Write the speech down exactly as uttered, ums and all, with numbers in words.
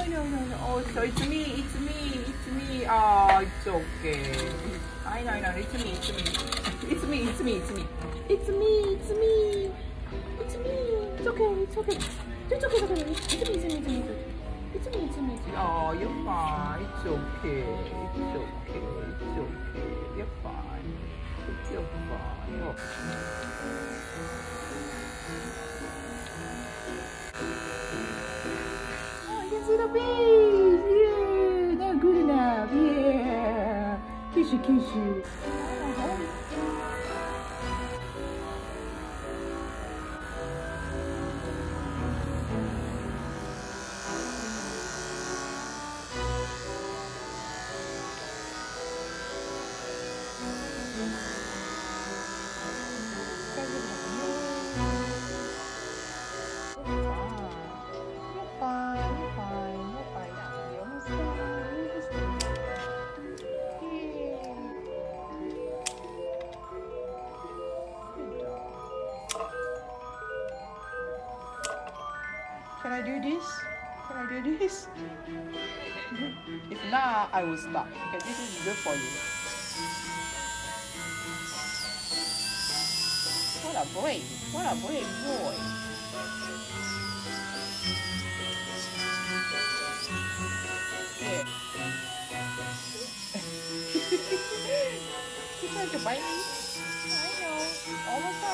know, I know, I know. Oh, so it's me, it's me, it's me. Oh, it's okay. I know, I know. It's me, it's me. It's me, it's me, it's me. It's me, it's me. It's me. It's okay, it's okay. It's okay, it's okay. It's me, it's me, it's me. It's me, it's me, it's me. Oh, you're fine. It's okay. It's okay. It's okay. You're fine. You're fine. Oh. See the bees! Yeah, they're good enough. Yeah, kiss you, kiss you. Can I do this? Can I do this? If not, I will stop because this is good for you. What a brave, what a brave boy. Yeah. You trying to bite me? I know. Almost